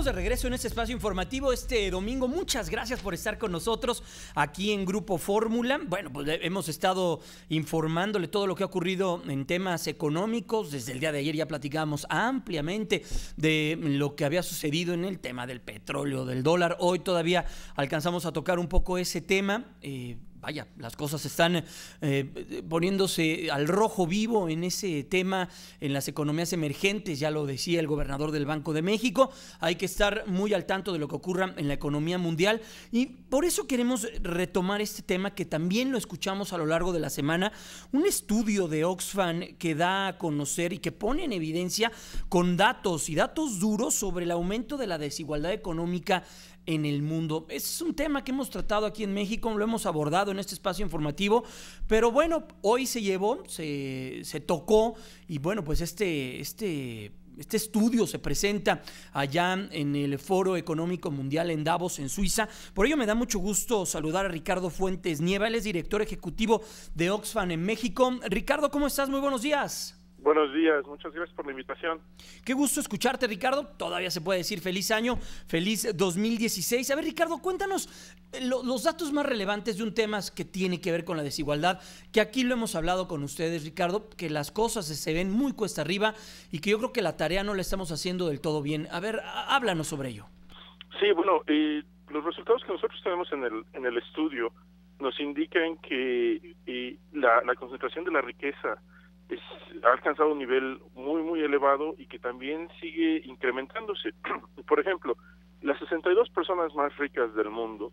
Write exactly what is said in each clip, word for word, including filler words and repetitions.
estamos de regreso en este espacio informativo este domingo. Muchas gracias por estar con nosotros aquí en Grupo Fórmula. Bueno, pues hemos estado informándole todo lo que ha ocurrido en temas económicos. Desde el día de ayer ya platicamos ampliamente de lo que había sucedido en el tema del petróleo, del dólar. Hoy todavía alcanzamos a tocar un poco ese tema. Eh, Vaya, las cosas están eh, poniéndose al rojo vivo en ese tema, en las economías emergentes, ya lo decía el gobernador del Banco de México. Hay que estar muy al tanto de lo que ocurra en la economía mundial y por eso queremos retomar este tema que también lo escuchamos a lo largo de la semana. Un estudio de Oxfam que da a conocer y que pone en evidencia con datos y datos duros sobre el aumento de la desigualdad económica en el mundo. Es un tema que hemos tratado aquí en México, lo hemos abordado en este espacio informativo, pero bueno, hoy se llevó, se, se tocó y bueno, pues este, este, este estudio se presenta allá en el Foro Económico Mundial en Davos, en Suiza. Por ello me da mucho gusto saludar a Ricardo Fuentes Nieva, él es director ejecutivo de Oxfam en México. Ricardo, ¿cómo estás? Muy buenos días. Buenos días, muchas gracias por la invitación. Qué gusto escucharte, Ricardo. Todavía se puede decir feliz año, feliz dos mil dieciséis. A ver, Ricardo, cuéntanos lo, los datos más relevantes de un tema que tiene que ver con la desigualdad, que aquí lo hemos hablado con ustedes, Ricardo, que las cosas se ven muy cuesta arriba y que yo creo que la tarea no la estamos haciendo del todo bien. A ver, háblanos sobre ello. Sí, bueno, eh, los resultados que nosotros tenemos en el, en el estudio nos indican que eh, la, la concentración de la riqueza Es, ha alcanzado un nivel muy, muy elevado y que también sigue incrementándose. Por ejemplo, las sesenta y dos personas más ricas del mundo,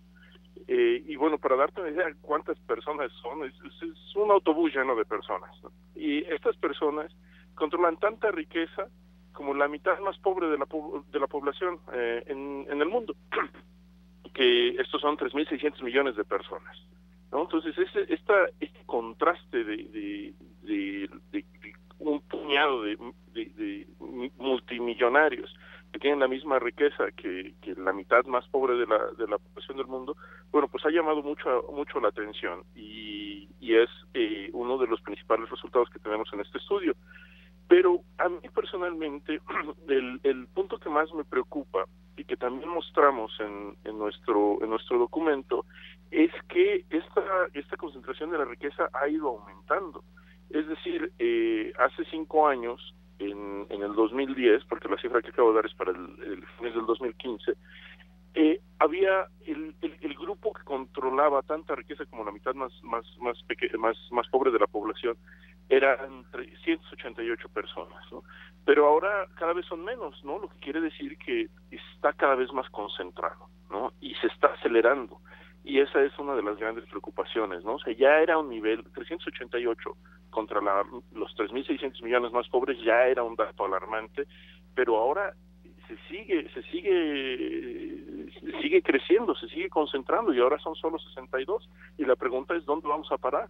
eh, y bueno, para darte una idea de cuántas personas son, es, es, es un autobús lleno de personas, ¿no? Y estas personas controlan tanta riqueza como la mitad más pobre de la, de la población eh, en, en el mundo, que estos son tres mil seiscientos millones de personas, ¿no? Entonces, este, esta, este contraste de, de, de, de, de un puñado de, de, de multimillonarios que tienen la misma riqueza que, que la mitad más pobre de la, de la población del mundo, bueno, pues ha llamado mucho, mucho la atención y, y es eh, uno de los principales resultados que tenemos en este estudio. Pero a mí personalmente, el, el punto que más me preocupa y que también mostramos en, en nuestro en nuestro documento es que esta esta concentración de la riqueza ha ido aumentando. Es decir, eh, hace cinco años, en, en el dos mil diez, porque la cifra que acabo de dar es para el, el mes del dos mil quince, eh, había el, el, el grupo que controlaba tanta riqueza como la mitad más más más peque- más más pobre de la población, eran trescientas ochenta y ocho personas, ¿no? Pero ahora cada vez son menos, ¿no? Lo que quiere decir que está cada vez más concentrado, ¿no? Y se está acelerando. Y esa es una de las grandes preocupaciones, ¿no? O sea, ya era un nivel, trescientos ochenta y ocho contra la, los tres mil seiscientos millones más pobres, ya era un dato alarmante, pero ahora se sigue, se sigue, se sigue creciendo, se sigue concentrando y ahora son solo sesenta y dos. Y la pregunta es, ¿dónde vamos a parar?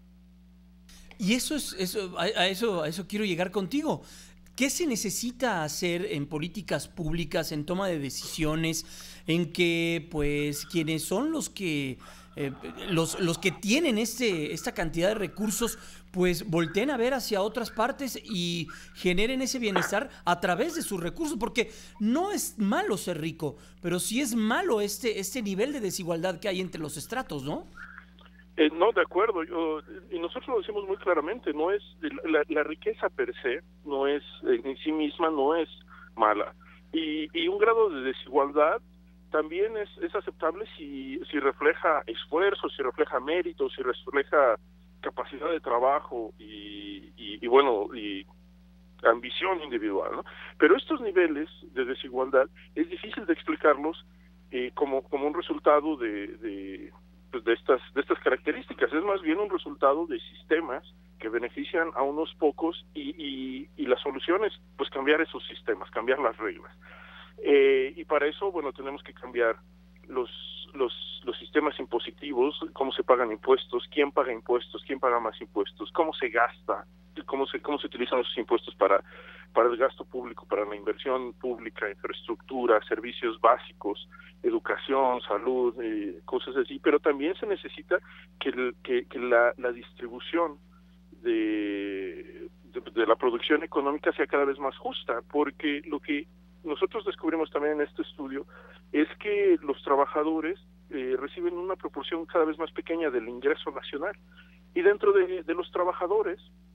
Y eso es, eso, a, a eso, a eso quiero llegar contigo. ¿Qué se necesita hacer en políticas públicas, en toma de decisiones, en que pues quienes son los que eh, los, los que tienen este, esta cantidad de recursos, pues volteen a ver hacia otras partes y generen ese bienestar a través de sus recursos? Porque no es malo ser rico, pero sí es malo este, este nivel de desigualdad que hay entre los estratos, ¿no? Eh, no, de acuerdo. Yo, y nosotros lo decimos muy claramente. No es la, la riqueza per se, no es en sí misma no es mala. Y, y un grado de desigualdad también es, es aceptable si, si refleja esfuerzo, si refleja mérito, si refleja capacidad de trabajo y, y, y bueno y ambición individual, ¿no? Pero estos niveles de desigualdad es difícil de explicarlos eh, como como un resultado de, de pues de estas de estas características. Es más bien un resultado de sistemas que benefician a unos pocos y, y, y la solución es pues cambiar esos sistemas, cambiar las reglas. Eh, y para eso, bueno, tenemos que cambiar los los los sistemas impositivos, cómo se pagan impuestos, quién paga impuestos, quién paga más impuestos, cómo se gasta, cómo se cómo se utilizan esos impuestos para para el gasto público, para la inversión pública, infraestructura, servicios básicos, educación, salud, eh, cosas así. Pero también se necesita que el, que, que la, la distribución de, de de la producción económica sea cada vez más justa, porque lo que nosotros descubrimos también en este estudio es que los trabajadores eh, reciben una proporción cada vez más pequeña del ingreso nacional. Y dentro de, de los trabajadores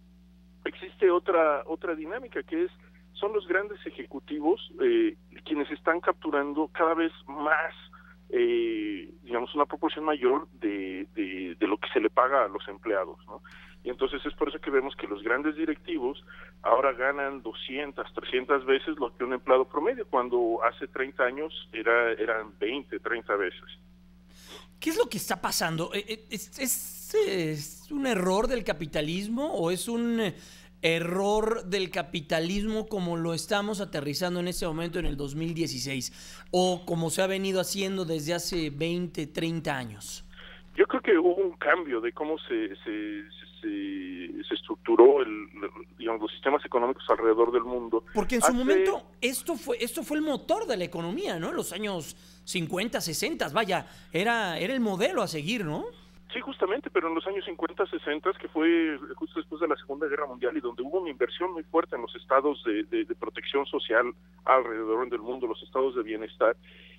existe otra otra dinámica, que es son los grandes ejecutivos eh, quienes están capturando cada vez más, eh, digamos, una proporción mayor de, de, de lo que se le paga a los empleados, ¿no? Y entonces es por eso que vemos que los grandes directivos ahora ganan doscientas, trescientas veces lo que un empleado promedio, cuando hace treinta años era eran veinte, treinta veces. ¿Qué es lo que está pasando? ¿Es, es, es un error del capitalismo o es un error del capitalismo como lo estamos aterrizando en este momento en el dos mil dieciséis o como se ha venido haciendo desde hace veinte, treinta años? Yo creo que hubo un cambio de cómo se se, se, se estructuró el, digamos, los sistemas económicos alrededor del mundo. Porque en su Hace... momento esto fue esto fue el motor de la economía, ¿no? En los años cincuenta, sesenta, vaya, era era el modelo a seguir, ¿no? Sí, justamente, pero en los años cincuenta, sesenta, que fue justo después de la Segunda Guerra Mundial y donde hubo una inversión muy fuerte en los estados de, de, de protección social alrededor del mundo, los estados de bienestar,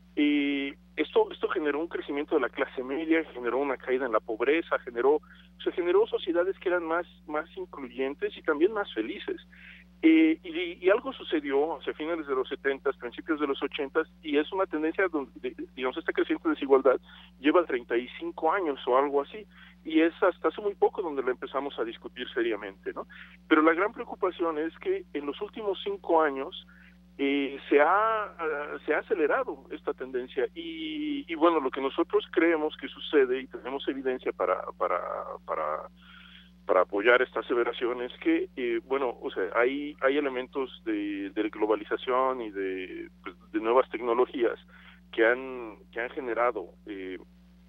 y esto esto generó un crecimiento de la clase media, generó una caída en la pobreza, generó se generó sociedades que eran más más incluyentes y también más felices. Eh, y, y algo sucedió hacia finales de los setentas, principios de los ochentas, y es una tendencia donde, digamos, esta creciente desigualdad lleva treinta y cinco años o algo así, y es hasta hace muy poco donde la empezamos a discutir seriamente, ¿no? Pero la gran preocupación es que en los últimos cinco años eh, se ha uh, se ha acelerado esta tendencia, y, y bueno, lo que nosotros creemos que sucede, y tenemos evidencia para para para para apoyar esta aseveración, es que, eh, bueno, o sea, hay hay elementos de, de globalización y de, pues, de nuevas tecnologías que han que han generado eh,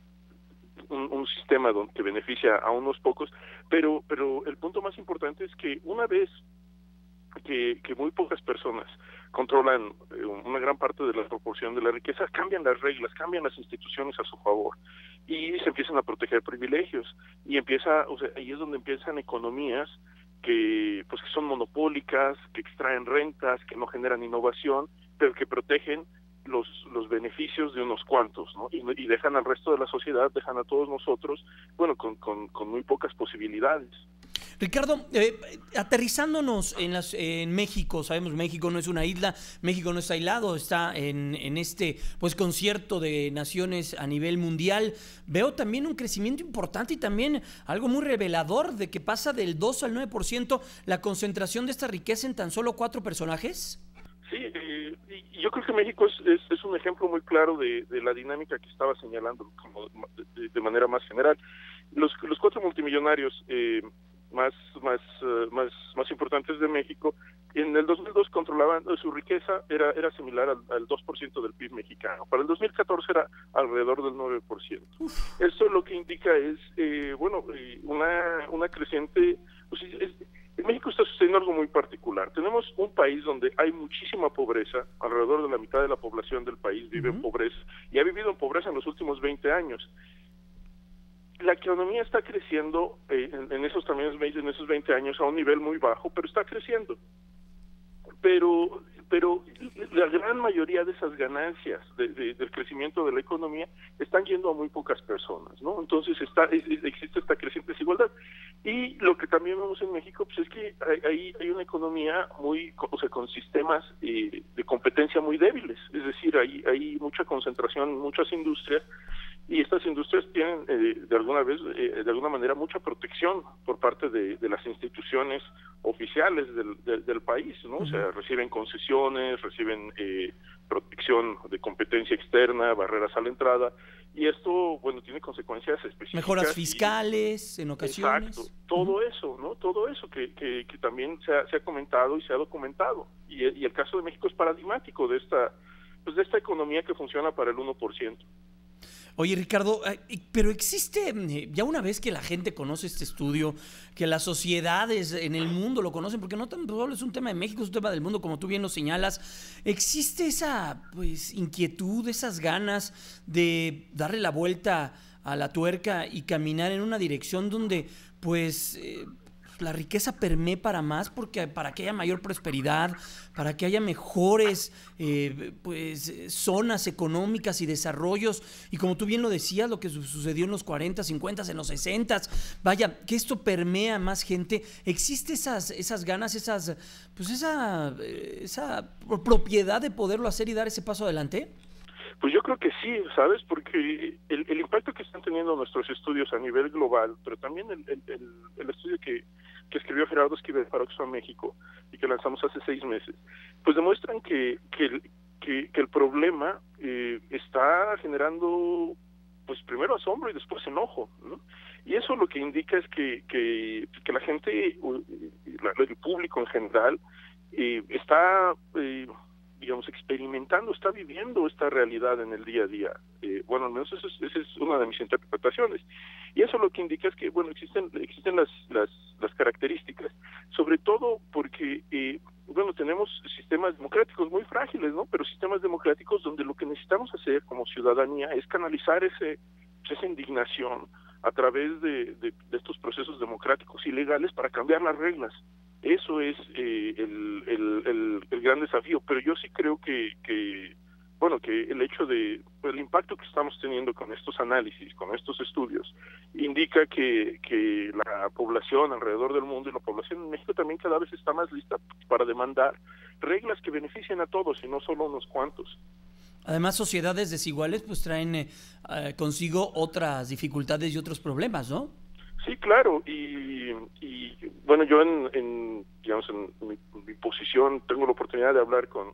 un, un sistema donde que beneficia a unos pocos, pero pero el punto más importante es que una vez que, que muy pocas personas controlan eh, una gran parte de la proporción de la riqueza, cambian las reglas, cambian las instituciones a su favor y se empiezan a proteger privilegios, y empieza, o sea, ahí es donde empiezan economías que pues que son monopólicas, que extraen rentas, que no generan innovación, pero que protegen los los beneficios de unos cuantos, ¿no? Y, y dejan al resto de la sociedad, dejan a todos nosotros, bueno, con con, con muy pocas posibilidades. Ricardo, eh, aterrizándonos en, las, en México, sabemos México no es una isla, México no está aislado, está en, en este pues concierto de naciones a nivel mundial. Veo también un crecimiento importante y también algo muy revelador de que pasa del dos al nueve por ciento la concentración de esta riqueza en tan solo cuatro personajes. Sí, eh, y yo creo que México es, es, es un ejemplo muy claro de, de la dinámica que estaba señalando como de, de manera más general. Los, los cuatro multimillonarios eh, más más uh, más más importantes de México en el dos mil dos controlaban, su riqueza era era similar al, al dos por ciento del P I B mexicano. Para el dos mil catorce era alrededor del nueve por ciento. Uf. Esto lo que indica es eh, bueno eh, una una creciente, pues es, en México está sucediendo algo muy particular. Tenemos un país donde hay muchísima pobreza, alrededor de la mitad de la población del país vive uh-huh. en pobreza y ha vivido en pobreza en los últimos veinte años. La economía está creciendo eh, en, en esos también en esos veinte años a un nivel muy bajo, pero está creciendo. Pero pero la gran mayoría de esas ganancias de, de, del crecimiento de la economía están yendo a muy pocas personas, ¿no? Entonces está es, existe esta creciente desigualdad. Y lo que también vemos en México pues es que hay, hay una economía muy, o sea, con sistemas eh, de competencia muy débiles, es decir, hay, hay mucha concentración en muchas industrias, y estas industrias tienen eh, de alguna vez, eh, de alguna manera, mucha protección por parte de, de las instituciones oficiales del, de, del país, ¿no? Uh-huh. O sea, reciben concesiones, reciben eh, protección de competencia externa, barreras a la entrada, y esto, bueno, tiene consecuencias específicas. Mejoras fiscales, y, en ocasiones. Exacto, todo uh-huh. eso, ¿no? Todo eso que, que, que también se ha, se ha comentado y se ha documentado, y, y el caso de México es paradigmático de esta, pues de esta economía que funciona para el uno por ciento. Oye, Ricardo, pero existe, ya una vez que la gente conoce este estudio, que las sociedades en el mundo lo conocen, porque no tan solo es un tema de México, es un tema del mundo, como tú bien lo señalas, ¿existe esa pues inquietud, esas ganas de darle la vuelta a la tuerca y caminar en una dirección donde pues eh, la riqueza permee para más, porque para que haya mayor prosperidad, para que haya mejores eh, pues, zonas económicas y desarrollos. Y como tú bien lo decías, lo que su sucedió en los cuarenta, cincuenta, en los sesenta, vaya, que esto permea a más gente. ¿Existe esas, esas ganas, esas, pues esa, esa propiedad de poderlo hacer y dar ese paso adelante? Pues yo creo que sí, ¿sabes? Porque el, el impacto que están teniendo nuestros estudios a nivel global, pero también el, el, el, el estudio que, que escribió Gerardo Esquivel para Oxfam México y que lanzamos hace seis meses, pues demuestran que, que, que, que el problema eh, está generando, pues primero asombro y después enojo, ¿no? Y eso lo que indica es que, que, que la gente, el público en general, eh, está... Eh, digamos, experimentando, está viviendo esta realidad en el día a día. Eh, bueno, al menos esa es, esa es una de mis interpretaciones. Y eso lo que indica es que, bueno, existen existen las las, las características, sobre todo porque, eh, bueno, tenemos sistemas democráticos muy frágiles, ¿no? Pero sistemas democráticos donde lo que necesitamos hacer como ciudadanía es canalizar ese esa indignación a través de, de, de estos procesos democráticos y legales para cambiar las reglas. Eso es eh, el, el, el, el gran desafío, pero yo sí creo que, que bueno, que el hecho de, el impacto que estamos teniendo con estos análisis, con estos estudios, indica que, que la población alrededor del mundo y la población en México también cada vez está más lista para demandar reglas que beneficien a todos y no solo a unos cuantos. Además, sociedades desiguales pues traen eh, consigo otras dificultades y otros problemas, ¿no? Sí, claro, y, y bueno, yo en, en digamos en mi, mi posición tengo la oportunidad de hablar con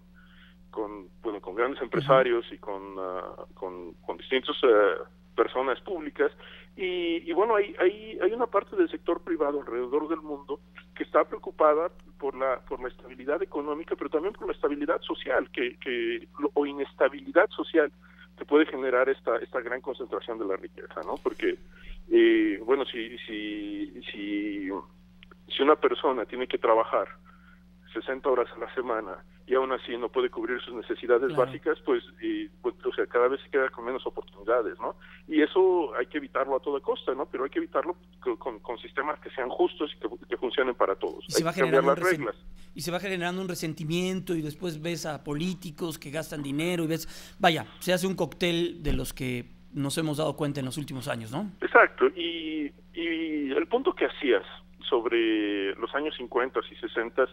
con bueno con grandes empresarios uh-huh. y con, uh, con con distintas uh, personas públicas y, y bueno hay hay hay una parte del sector privado alrededor del mundo que está preocupada por la por la estabilidad económica, pero también por la estabilidad social que que o inestabilidad social que puede generar esta esta gran concentración de la riqueza, ¿no? Porque eh, bueno, si si si si una persona tiene que trabajar sesenta horas a la semana y aún así no puede cubrir sus necesidades claro. básicas, pues, y, pues, o sea, cada vez se queda con menos oportunidades, ¿no? Y eso hay que evitarlo a toda costa, ¿no? Pero hay que evitarlo con, con, con sistemas que sean justos y que, que funcionen para todos. Y se, hay va que cambiar las resen- reglas. y se va generando un resentimiento y después ves a políticos que gastan dinero y ves, vaya, se hace un cóctel de los que nos hemos dado cuenta en los últimos años, ¿no? Exacto, y, y el punto que hacías sobre los años cincuenta y sesenta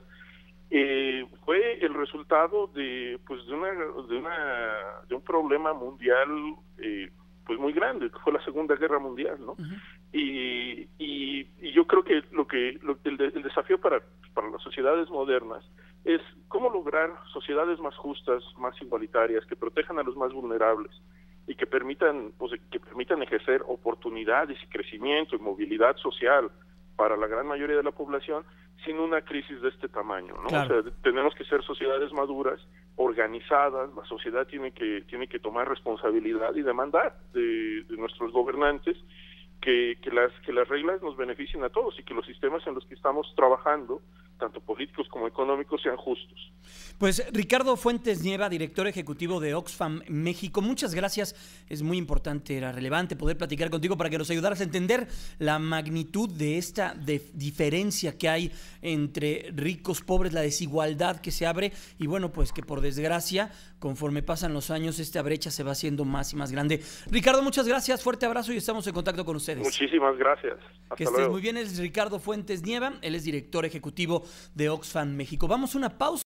eh, fue el resultado de pues de una de una de un problema mundial eh, pues muy grande, que fue la Segunda Guerra Mundial, ¿no? Uh-huh. y, y y yo creo que lo que lo, el, el desafío para para las sociedades modernas es cómo lograr sociedades más justas, más igualitarias, que protejan a los más vulnerables y que permitan pues, que permitan ejercer oportunidades y crecimiento y movilidad social para la gran mayoría de la población sin una crisis de este tamaño, ¿no? Claro. O sea, tenemos que ser sociedades maduras, organizadas, la sociedad tiene que tiene que tomar responsabilidad y demandar de, de nuestros gobernantes que, que las que las reglas nos beneficien a todos y que los sistemas en los que estamos trabajando, tanto políticos como económicos, sean justos. Pues Ricardo Fuentes Nieva, director ejecutivo de Oxfam México, muchas gracias. Es muy importante, era relevante poder platicar contigo para que nos ayudaras a entender la magnitud de esta de diferencia que hay entre ricos, pobres, la desigualdad que se abre y bueno, pues que por desgracia, conforme pasan los años, esta brecha se va haciendo más y más grande. Ricardo, muchas gracias, fuerte abrazo y estamos en contacto con ustedes. Muchísimas gracias. Hasta que estés luego. muy bien, él es Ricardo Fuentes Nieva, él es director ejecutivo de Oxfam México. Vamos a una pausa.